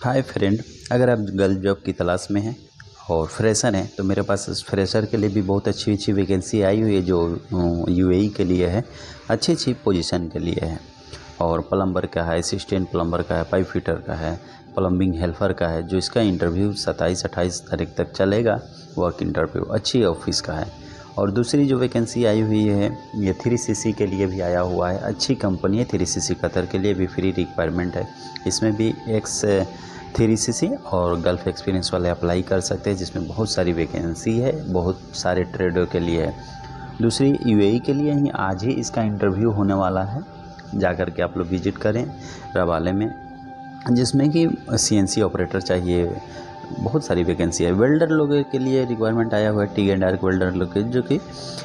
Hi friend, अगर आप girl job की तलाश में हैं और फ्रेशर हैं तो मेरे पास इस फ्रेशर के लिए भी बहुत अच्छी अच्छी वैकेंसी आई हुई है जो यूएई के लिए है। अच्छी अच्छी पोजीशन के लिए है और प्लम्बर का है, असिस्टेंट प्लम्बर का है, पाइप फिटर का है, प्लम्बिंग हेल्पर का है, जो इसका इंटरव्यू 27-28 तारीख तक चलेगा। वर्क इंटरव्यू अच्छी ऑफिस का है। और दूसरी जो वैकेंसी आई हुई है ये 3CC के लिए भी आया हुआ है। अच्छी कंपनी है 3CC कतर के लिए भी फ्री रिक्वायरमेंट है। इसमें भी एक्स 3CC और गल्फ एक्सपीरियंस वाले अप्लाई कर सकते हैं, जिसमें बहुत सारी वैकेंसी है, बहुत सारे ट्रेडर के लिए है। दूसरी यूएई के लिए ही आज ही इसका इंटरव्यू होने वाला है, जाकर के आप लोग विजिट करें रवाले में, जिसमें कि CNC ऑपरेटर चाहिए। बहुत सारी वैकेंसी है। वेल्डर लोगों के लिए रिक्वायरमेंट आया हुआ है, टी एंड आर्क वेल्डर लोग के, जो कि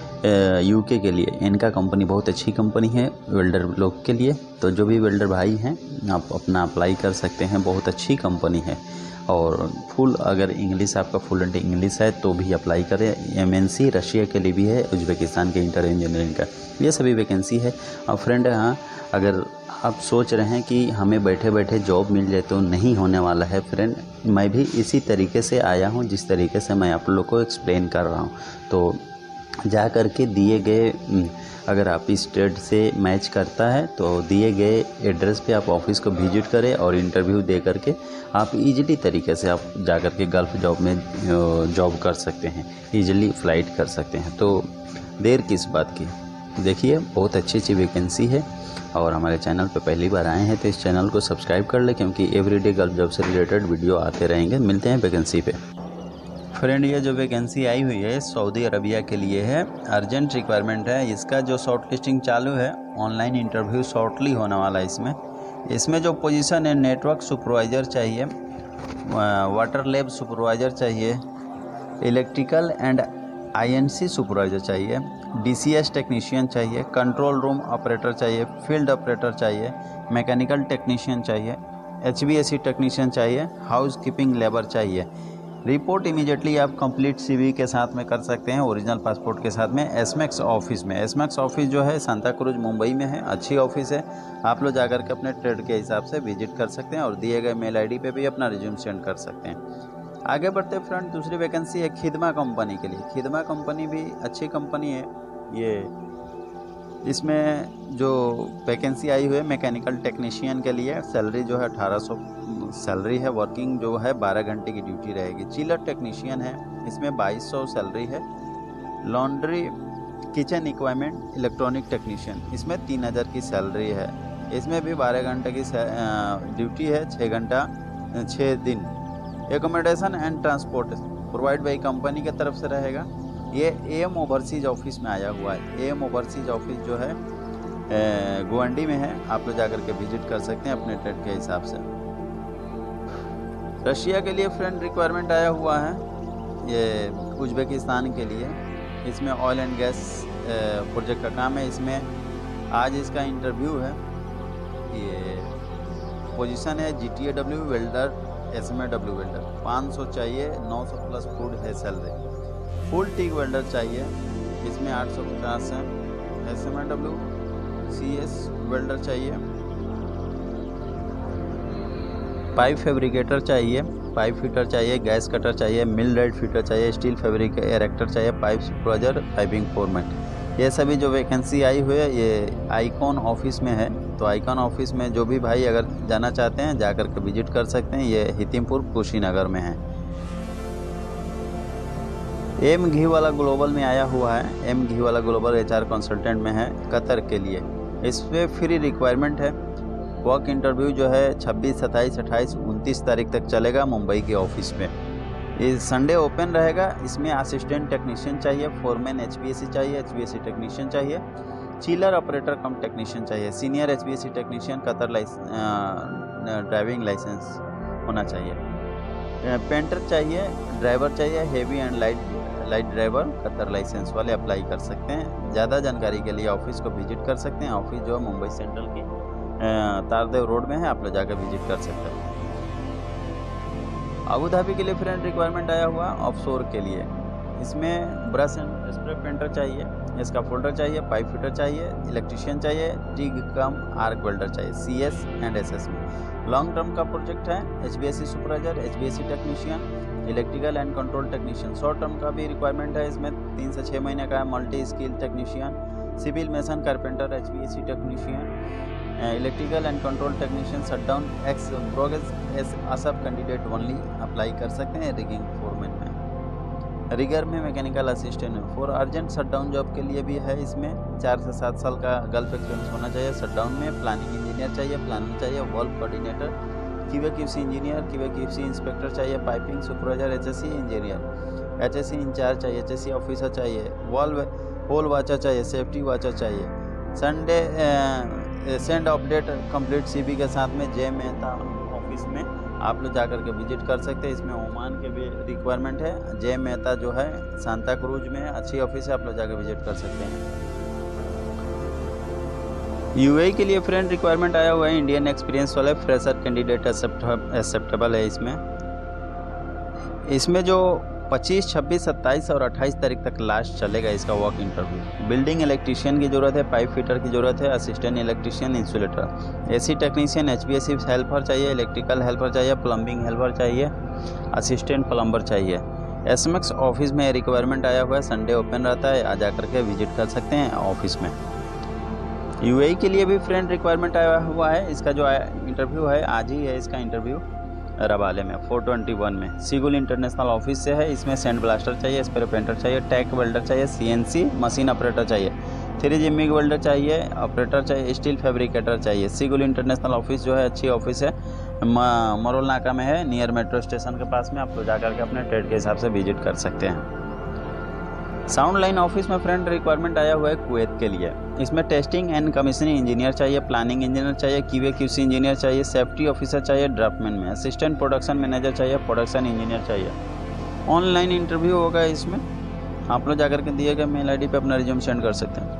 यूके के लिए इनका कंपनी बहुत अच्छी कंपनी है वेल्डर लोग के लिए। तो जो भी वेल्डर भाई हैं आप अपना अप्लाई कर सकते हैं, बहुत अच्छी कंपनी है। और फुल अगर इंग्लिश आपका फ्लुएंट इंग्लिश है तो भी अप्लाई करें। MNC रशिया के लिए भी है, उज्बेकिस्तान के इंटर इंजीनियरिंग का, ये सभी वैकेंसी है। और फ्रेंड हाँ, अगर आप सोच रहे हैं कि हमें बैठे बैठे जॉब मिल जाए तो नहीं होने वाला है फ्रेंड, मैं भी इसी तरीके से आया हूँ जिस तरीके से मैं आप लोग को एक्सप्लेन कर रहा हूँ। तो जा कर के दिए गए, अगर आप इस ट्रेड से मैच करता है तो दिए गए एड्रेस पे आप ऑफिस को विजिट करें और इंटरव्यू दे करके आप इजीली तरीके से आप जा कर के गल्फ जॉब में जॉब कर सकते हैं, इजीली फ्लाइट कर सकते हैं। तो देर किस बात की, देखिए बहुत अच्छी अच्छी वैकेंसी है। और हमारे चैनल पे पहली बार आए हैं तो इस चैनल को सब्सक्राइब कर लें, क्योंकि एवरीडे गल्फ जॉब से रिलेटेड वीडियो आते रहेंगे। मिलते हैं वैकेंसी पे। फ्रेंड, ये जो वैकेंसी आई हुई है सऊदी अरबिया के लिए है, अर्जेंट रिक्वायरमेंट है। इसका जो शॉर्ट लिस्टिंग चालू है, ऑनलाइन इंटरव्यू शॉर्टली होने वाला है। इसमें जो पोजीशन है, नेटवर्क सुपरवाइज़र चाहिए, वाटर लैब सुपरवाइज़र चाहिए, इलेक्ट्रिकल एंड INC सुपरवाइज़र चाहिए, DCS टेक्नीशियन चाहिए, कंट्रोल रूम ऑपरेटर चाहिए, फील्ड ऑपरेटर चाहिए, मैकेनिकल टेक्नीशियन चाहिए, HVAC टेक्नीशियन चाहिए, हाउस कीपिंग लेबर चाहिए। रिपोर्ट इमीडिएटली आप कंप्लीट CV के साथ में कर सकते हैं, ओरिजिनल पासपोर्ट के साथ में, SMAX ऑफिस में। SMAX ऑफिस जो है सांता क्रूज मुंबई में है, अच्छी ऑफिस है। आप लोग जाकर के अपने ट्रेड के हिसाब से विजिट कर सकते हैं और दिए गए मेल ID पे भी अपना रिज्यूम सेंड कर सकते हैं। आगे बढ़ते फ्रेंड, दूसरी वैकेंसी है खिदमा कंपनी के लिए। खिदमा कंपनी भी अच्छी कंपनी है। इसमें जो वैकेंसी आई हुई है मैकेनिकल टेक्नीशियन के लिए, सैलरी जो है 1800 सैलरी है। वर्किंग जो है 12 घंटे की ड्यूटी रहेगी। चिलर टेक्नीशियन है, इसमें 2200 सैलरी है। Laundry kitchen equipment electronic technician, इसमें 3000 की सैलरी है। इसमें भी 12 घंटे की ड्यूटी है, 6 घंटा 6 दिन। Accommodation and transport provide by company की तरफ से रहेगा। ये AM ओवरसीज ऑफिस में आया हुआ है। AM ओवरसीज ऑफिस जो है गुवांडी में है। आप लोग जाकर के विजिट कर सकते हैं अपने ट्रेड के हिसाब से। रशिया के लिए फ्रेंड रिक्वायरमेंट आया हुआ है, ये उज्बेकिस्तान के लिए। इसमें ऑयल एंड गैस प्रोजेक्ट का काम है। इसमें आज इसका इंटरव्यू है। ये पोजीशन है GTAW वेल्डर, SMAW वेल्डर। 500 चाहिए, 900 प्लस फूड है सैलरी। फुल टिक वेल्डर चाहिए, इसमें 850 है। SMAW CS वेल्डर चाहिए। पाइप फैब्रिकेटर चाहिए, पाइप फिटर चाहिए, गैस कटर चाहिए, मिल राइट फिटर चाहिए, स्टील फैब्रिक एरेक्टर चाहिए, पाइप सुपरवाइजर, पाइपिंग फोरमैन। ये सभी जो वैकेंसी आई हुई है ये आइकॉन ऑफिस में है। तो आइकॉन ऑफिस में जो भी भाई अगर जाना चाहते हैं जाकर के विजिट कर सकते हैं। ये हितिमपुर कुशीनगर में है। M घी वाला ग्लोबल में आया हुआ है। M घी वाला ग्लोबल HR कंसल्टेंट में है, कतर के लिए। इस पर फ्री रिक्वायरमेंट है। वर्क इंटरव्यू जो है 26, 27, 28, 29 तारीख तक चलेगा मुंबई के ऑफिस में। ये संडे ओपन रहेगा। इसमें असिस्टेंट टेक्नीशियन चाहिए, फोरमैन HVAC चाहिए, HVAC टेक्नीशियन चाहिए, चिलर ऑपरेटर कम टेक्नीशियन चाहिए, senior HVAC technician, Qatar driving licence होना चाहिए, पेंटर चाहिए, ड्राइवर चाहिए, heavy and light driver, Qatar licence वाले अप्लाई कर सकते हैं। ज़्यादा जानकारी के लिए ऑफिस को विजिट कर सकते हैं। ऑफिस जो है मुंबई सेंट्रल की तारदेव रोड में है, आप लोग जाकर विजिट कर सकते हैं। अबू धाबी के लिए फ्रेंड रिक्वायरमेंट आया हुआ ऑफशोर के लिए। इसमें ब्रश एंड स्प्रे पेंटर चाहिए, इसका फोल्डर चाहिए, पाइप फिटर चाहिए, इलेक्ट्रिशियन चाहिए, टिग कम आर्क वेल्डर चाहिए, CS एंड SS में। लॉन्ग टर्म का प्रोजेक्ट है HVAC supervisor, HVAC technician, electrical and control technician. Short term का भी रिक्वायरमेंट है, इसमें 3 से 6 महीने का है। Multi skill technician, civil mason, carpenter, HVAC technician, electrical and control technician, shutdown ex progress S सब कैंडिडेट ओनली अप्लाई कर सकते हैं। रिगिंग फोरमैन में, रिगर में मैकेनिकल असिस्टेंट में। फॉर अर्जेंट शटडाउन जॉब के लिए भी है, इसमें 4 से 7 साल का गल्फ एक्सपीरियंस होना चाहिए। शटडाउन में प्लानिंग इंजीनियर चाहिए, प्लानर चाहिए, valve coordinator, QA/QC engineer, QA/QC inspector चाहिए, piping supervisor, HSE engineer, HSE incharge चाहिए, HSE ऑफिसर चाहिए, वॉल्व होल वाचर चाहिए, सेफ्टी वाचर चाहिए। सेंड अपडेट कंप्लीट CV के साथ में जे मेहता ऑफिस में आप लोग जाकर के विजिट कर सकते हैं। इसमें ओमान के भी रिक्वायरमेंट है। जे मेहता जो है सांता क्रूज में अच्छी ऑफिस है, आप लोग जाकर विजिट कर सकते हैं। UAE के लिए फ्रेंड रिक्वायरमेंट आया हुआ है, इंडियन एक्सपीरियंस वाले फ्रेशर कैंडिडेट एक्सेप्टेबल है। इसमें जो 25, 26, 27 और 28 तारीख तक लास्ट चलेगा इसका वर्क इंटरव्यू। बिल्डिंग इलेक्ट्रीशियन की ज़रूरत है, पाइप फिटर की ज़रूरत है, assistant electrician, insulator, AC technician, HVAC helper चाहिए, इलेक्ट्रिकल हेल्पर चाहिए, प्लम्बिंग हेल्पर चाहिए, असिस्टेंट प्लम्बर चाहिए। SMX ऑफिस में रिक्वायरमेंट आया हुआ है, संडे ओपन रहता है, आ जा करके विजिट कर सकते हैं ऑफिस में। UAE के लिए भी फ्रेंड रिक्वायरमेंट आया हुआ है, इसका जो इंटरव्यू है आज ही है इसका इंटरव्यू रबाले में 421 में। सिगुल इंटरनेशनल ऑफिस से है। इसमें सैंड ब्लास्टर चाहिए, स्प्रे पेंटर चाहिए, टैक वेल्डर चाहिए, CNC मशीन ऑपरेटर चाहिए, 3G मिग वेल्डर चाहिए, ऑपरेटर चाहिए, स्टील फैब्रिकेटर चाहिए। सिगुल इंटरनेशनल ऑफिस जो है अच्छी ऑफिस है, मरोल नाका में है, नियर मेट्रो स्टेशन के पास में। आप लोग जाकर के अपने ट्रेड के हिसाब से विजिट कर सकते हैं। साउंड लाइन ऑफिस में फ्रेंड रिक्वायरमेंट आया हुआ है कुवैत के लिए। इसमें टेस्टिंग एंड कमीशनिंग इंजीनियर चाहिए, प्लानिंग इंजीनियर चाहिए, QA/QC इंजीनियर चाहिए, सेफ्टी ऑफिसर चाहिए, ड्राफ्टमैन में, असिस्टेंट प्रोडक्शन मैनेजर चाहिए, प्रोडक्शन इंजीनियर चाहिए। ऑनलाइन इंटरव्यू होगा इसमें, आप लोग जाकर के दिए गए मेल ID पे अपना रिज्यूम सेंड कर सकते हैं।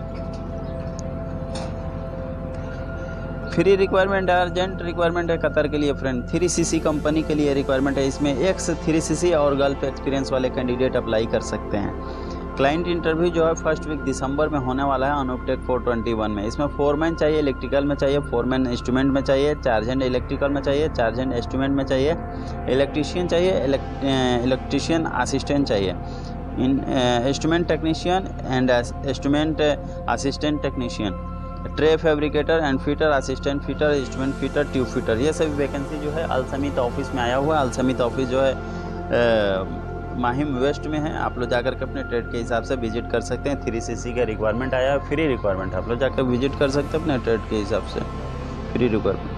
फ्री रिक्वायरमेंट है, अर्जेंट रिक्वायरमेंट है कतर के लिए फ्रेंड। 3CC कंपनी के लिए रिक्वायरमेंट है। इसमें X3CC और गल्फ एक्सपीरियंस वाले कैंडिडेट अप्लाई कर सकते हैं। क्लाइंट इंटरव्यू जो है 1 वीक दिसंबर में होने वाला है अनुपटेक 421 में। इसमें फोरमैन चाहिए, इलेक्ट्रिकल में चाहिए, फोरमैन इंस्ट्रूमेंट में चाहिए, चार्जेंट इलेक्ट्रिकल में चाहिए, चार्जेंट इंस्ट्रूमेंट में चाहिए, इलेक्ट्रीशियन चाहिए, इलेक्ट्रीशियन असिस्टेंट चाहिए, instrument technician and instrument assistant technician, tray fabricator and fitter, assistant fitter, instrument fitter, tube fitter. ये सभी वैकेंसी जो है अलसमित ऑफिस में आया हुआ है। अलसमित ऑफिस जो है माहिम वेस्ट में है। आप लोग जाकर के अपने ट्रेड के हिसाब से विजिट कर सकते हैं। 3CC का रिक्वायरमेंट आया है, फ्री रिक्वायरमेंट, आप लोग जाकर विजिट कर सकते हैं अपने ट्रेड के हिसाब से, फ्री रिक्वायरमेंट।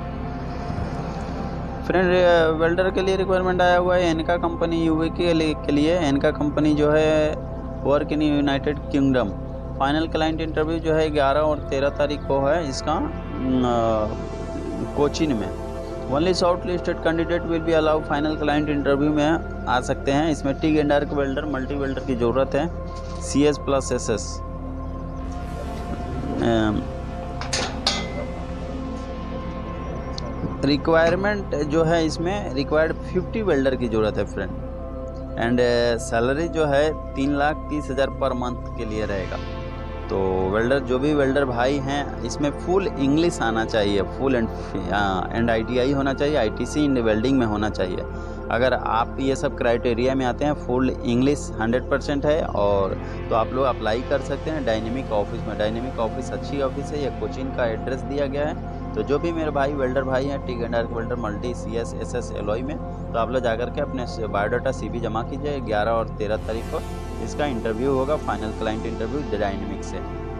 फ्रेंड वेल्डर के लिए रिक्वायरमेंट आया हुआ है, एनका कंपनी UAE के लिए। एनका कंपनी जो है work in United Kingdom. Final client interview जो है 11 और 13 तारीख को है इसका कोचिन में। Only short listed candidate will be allow final client interview में आ सकते हैं। इसमें TIG and arc welder, multi welder की ज़रूरत है, CS+SS। रिक्वायरमेंट जो है इसमें रिक्वायर्ड 50 वेल्डर की ज़रूरत है फ्रेंड। एंड सैलरी जो है 3,30,000 पर मंथ के लिए रहेगा। तो वेल्डर जो भी वेल्डर भाई हैं इसमें फुल इंग्लिश आना चाहिए, फुल एंड ITI होना चाहिए, ITC इन वेल्डिंग में होना चाहिए। अगर आप ये सब क्राइटेरिया में आते हैं, फुल इंग्लिश 100% है और तो आप लोग अप्लाई कर सकते हैं डायनेमिक ऑफिस में। डायनेमिक ऑफिस अच्छी ऑफिस है, ये कोचिन का एड्रेस दिया गया है। तो जो भी मेरे भाई वेल्डर भाई हैं TIG and arc welder, multi, CS, SS alloy में, तो आप लोग जाकर के अपने बायोडाटा CV जमा कीजिए। 11 और 13 तारीख को इसका इंटरव्यू होगा, फाइनल क्लाइंट इंटरव्यू डायनेमिक से।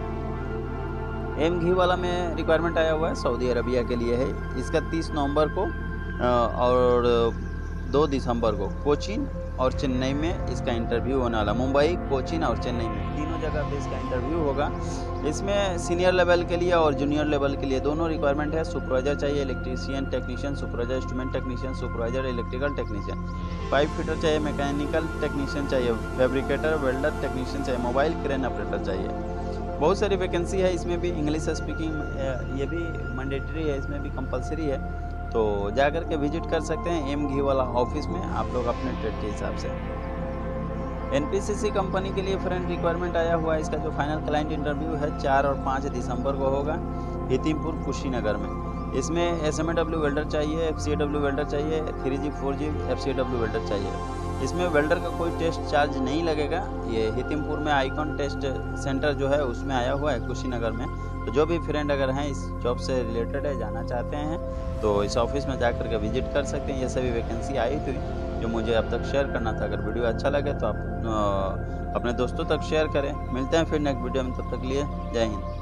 घी वाला में रिक्वायरमेंट आया हुआ है, सऊदी अरबिया के लिए है। इसका 30 नवंबर को और 2 दिसंबर को कोचिन और चेन्नई में इसका इंटरव्यू होने वाला। मुंबई, कोचिन और चेन्नई में तीनों जगह पे इसका इंटरव्यू होगा। इसमें सीनियर लेवल के लिए और जूनियर लेवल के लिए दोनों रिक्वायरमेंट है। सुपरवाइजर चाहिए, electrician technician, supervisor instrument technician, supervisor electrical technician, pipe fitter चाहिए, मैकेनिकल टेक्नीशियन चाहिए, फैब्रिकेटर, वेल्डर टेक्नीशियन चाहिए, मोबाइल क्रेन ऑपरेटर चाहिए। बहुत सारी वैकेंसी है। इसमें भी इंग्लिश स्पीकिंग ये भी मैंडेटरी है, इसमें भी कंपलसरी है। तो जाकर के विजिट कर सकते हैं घी वाला ऑफिस में आप लोग अपने ट्रेड के हिसाब से। NPCC कंपनी के लिए फ्रेंड रिक्वायरमेंट आया हुआ है। इसका जो फाइनल क्लाइंट इंटरव्यू है 4 और 5 दिसंबर को होगा, हितिमपुर कुशीनगर में। इसमें SMAW वेल्डर चाहिए, FCAW वेल्डर चाहिए, 3G 4G FCAW वेल्डर चाहिए। इसमें वेल्डर का कोई टेस्ट चार्ज नहीं लगेगा। ये हितिमपुर में आइकॉन टेस्ट सेंटर जो है उसमें आया हुआ है, कुशीनगर में। तो जो भी फ्रेंड अगर हैं इस जॉब से रिलेटेड है, जाना चाहते हैं, तो इस ऑफिस में जाकर के विजिट कर सकते हैं। ये सभी वैकेंसी आई थी जो मुझे अब तक शेयर करना था। अगर वीडियो अच्छा लगे तो आप अपने दोस्तों तक शेयर करें। मिलते हैं फिर नेक्स्ट वीडियो में, तब तक लिए जय हिंद।